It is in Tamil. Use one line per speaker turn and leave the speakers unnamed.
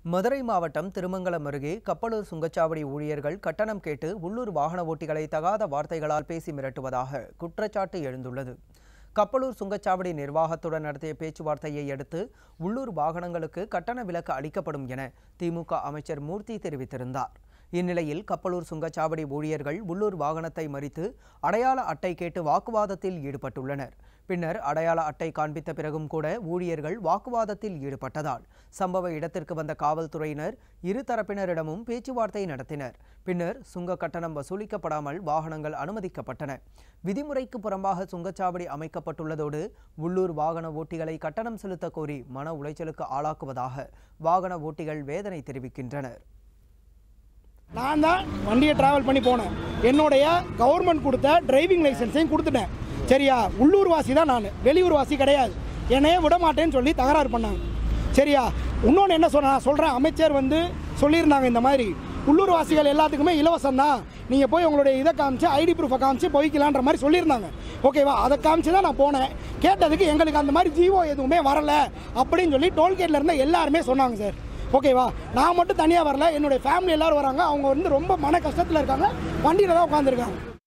மதுரை மாவட்டம் திருமங்கலம் அருகே கப்பலூர் சுங்கச்சாவடி ஊழியர்கள் கட்டணம் கேட்டு உள்ளூர் வாகன ஓட்டிகளை தகாத வார்த்தைகளால் பேசி மிரட்டுவதாக குற்றச்சாட்டு எழுந்துள்ளது. கப்பலூர் சுங்கச்சாவடி நிர்வாகத்துடன் நடத்திய பேச்சுவார்த்தையை அடுத்து உள்ளூர் வாகனங்களுக்கு கட்டண விலக்கு அளிக்கப்படும் என திமுக அமைச்சர் மூர்த்தி தெரிவித்திருந்தார். இந்நிலையில் கப்பலூர் சுங்கச்சாவடி ஊழியர்கள் உள்ளூர் வாகனத்தை மறித்து அடையாள அட்டை கேட்டு வாக்குவாதத்தில் ஈடுபட்டுள்ளனர். பின்னர் அடையாள அட்டை காண்பித்த பிறகும் கூட ஊழியர்கள் வாக்குவாதத்தில் ஈடுபட்டதால் சம்பவ இடத்திற்கு வந்த காவல்துறையினர் இரு தரப்பினரிடமும் பேச்சுவார்த்தை நடத்தினர். பின்னர் சுங்க கட்டணம் வசூலிக்கப்படாமல் வாகனங்கள் அனுமதிக்கப்பட்டன. விதிமுறைக்கு புறம்பாக சுங்கச்சாவடி அமைக்கப்பட்டுள்ளதோடு உள்ளூர் வாகன ஓட்டிகளை கட்டணம் செலுத்த கோரி மன உளைச்சலுக்கு ஆளாக்குவதாக வாகன ஓட்டிகள் வேதனை தெரிவிக்கின்றனர்.
நான் தான் வண்டியை டிராவல் பண்ணி போனேன். என்னுடைய கவர்மெண்ட் கொடுத்த டிரைவிங் லைசன்ஸையும் கொடுத்துட்டேன். சரியா, உள்ளூர் வாசி தான் நான், வெளியூர் வாசி கிடையாது. என்னையே விட மாட்டேன்னு சொல்லி தகராறு பண்ணாங்க. சரியா, இன்னொன்று என்ன சொல்கிறேன், அமைச்சர் சொல்லியிருந்தாங்க இந்த மாதிரி உள்ளூர் வாசிகள் எல்லாத்துக்குமே இலவசம் தான், நீங்கள் போய் உங்களுடைய இதை காமிச்சு ஐடி ப்ரூஃபை காமிச்சு போய்க்கலான்ற மாதிரி சொல்லியிருந்தாங்க. ஓகேவா, அதை காமிச்சு தான் நான் போனேன். கேட்டதுக்கு எங்களுக்கு அந்த மாதிரி ஜீவோ எதுவுமே வரலை அப்படின்னு சொல்லி டோல்கேட்டில் இருந்த எல்லாருமே சொன்னாங்க சார். ஓகேவா, நான் மட்டும் தனியாக வரல, என்னுடைய ஃபேமிலி எல்லோரும் வராங்க. அவங்க ரொம்ப மன கஷ்டத்தில் இருக்காங்க, வண்டியில் தான் உட்காந்துருக்காங்க.